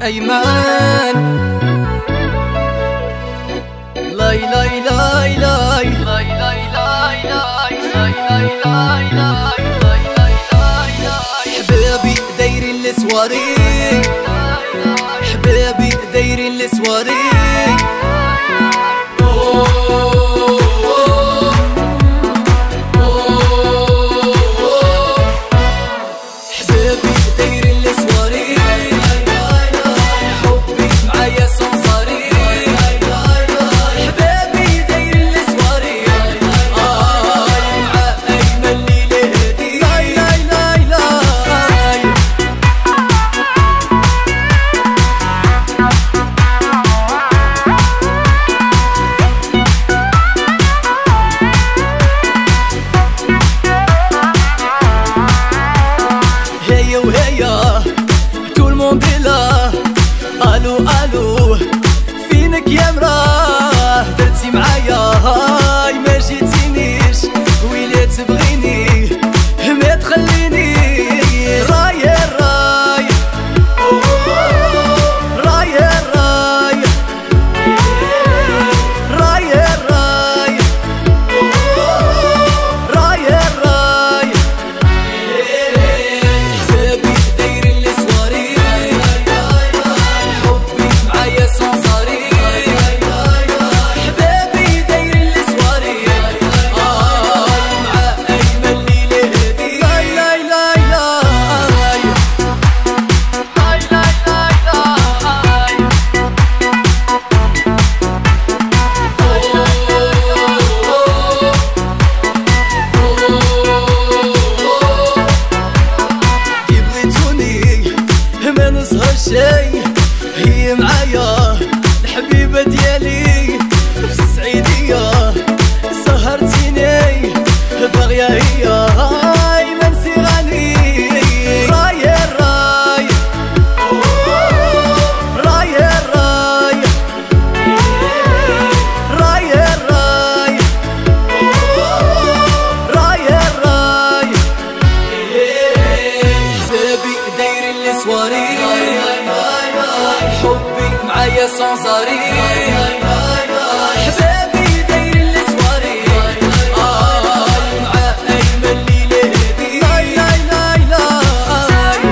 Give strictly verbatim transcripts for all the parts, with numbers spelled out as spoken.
أيمن. لاي لاي لاي لاي لاي لاي لاي لاي لاي لاي لاي حبابي دايرين لسواري، حبابي دايرين لسواري. كل مونديلا الو الو فينك يا مراه، درتي معايا هاي ما جيتينيش، ويلي تبغيني ما تخليني. راي راي راي راي راي راي راي راي حبابي دايرين لسواري، حبي معايا صنصاري. حبابي دايرين لسواري مع أيمن ليلة هادي. لاي لاي لاي لاي لاي لاي لاي جبتوني ما نسهر شي، هي معايا الحبيبة ديالي في السعيدية. سهرتيني باغية هي هاي ما نسي غني. راي راي راي راي راي راي راي راي حبابي دايرين لسواري، حبي معايا صنصاري. حبابي دايرين لسواري مع أيمن ليلة هادي. لاي لاي لاي لاي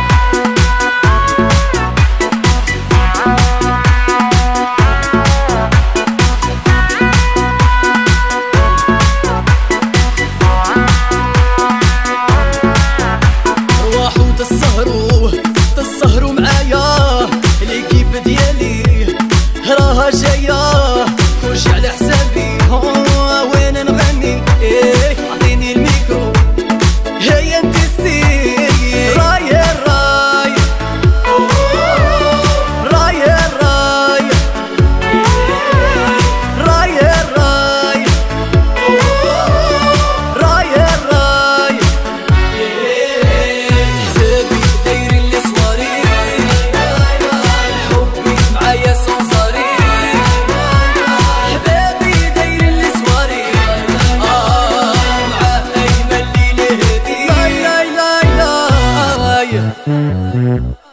رواحو تسهرو تسهرو معايا، ليكيب ديالي راها جاية كلشي على حسابي. وين نغني إيه عطيني الميكرو هيا نتيستي. راي راي راي راي راي راي راي راي حبابي دايرين لسواري، حبي معايا صنصاري. حبابي دايرين لسواري مع أيمن ليلة هادي. لاي لاي لاي لاي